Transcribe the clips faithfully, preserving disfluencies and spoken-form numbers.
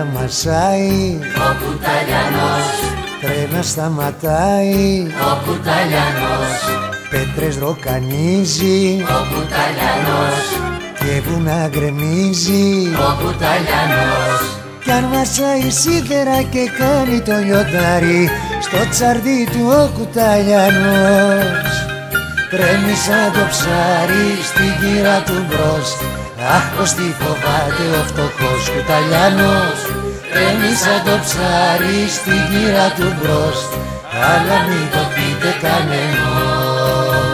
τα μασάει ο κουταλιανός, τρένα σταματάει ο κουταλιανός, πέτρες ροκανίζει ο κουταλιανός, και βουνά γκρεμίζει ο κουταλιανός, κι αν μασάει σίδερα και κάνει το λιοντάρι στο τσαρδί του ο κουταλιανός. Τρέμει σαν το ψάρι στη γύρα του μπρος, αχ πως τι φοβάται ο φτωχός κουταλιανός. Τρέμει σαν το ψάρι στη γύρα του μπρος, αλλά μην το πείτε κανενός.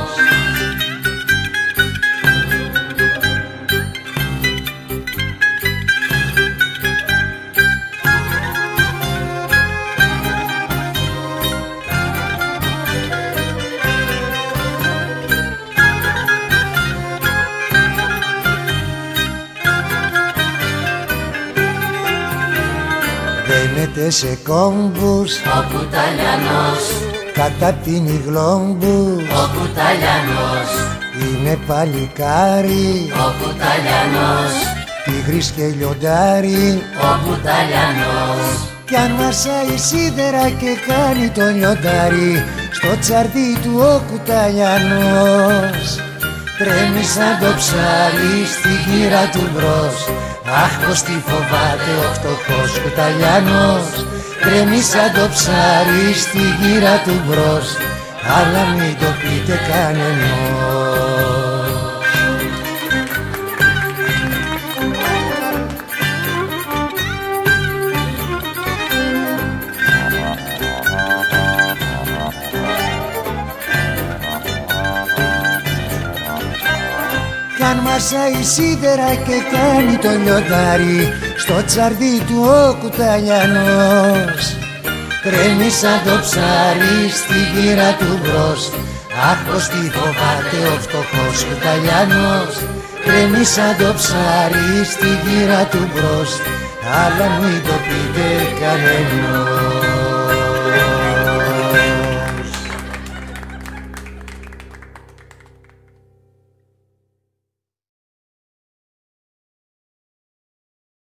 Δένεται σε κόμπους ο κουταλιανός, κατά την υγλόμπου, ο κουταλιανός, είναι παλικάρι, ο κουταλιανός, τίγρης και λιοντάρι. ο κουταλιανός, Κι αν μασάει σίδερα και κάνει το λιοντάρι στο τσαρδί του ο κουταλιανός. Τρέμει σαν το ψάρι στη γύρα του μπρος, αχ πως τι φοβάται ο φτωχός κουταλιανός. Τρέμει σαν το ψάρι στη γύρα του μπρος, αλλά μην το πείτε κανενός. Κι αν μασάει σίδερα και κάνει το λιοντάρι στο τσαρδί του ο κουταλιανός. Τρέμει σαν το ψάρι στη γύρα του μπρος, αχ πως τι φοβάται ο φτωχός κουταλιανός. Τρέμει σαν το ψάρι στη γύρα του μπρος, αλλά μην το πείτε κανενός.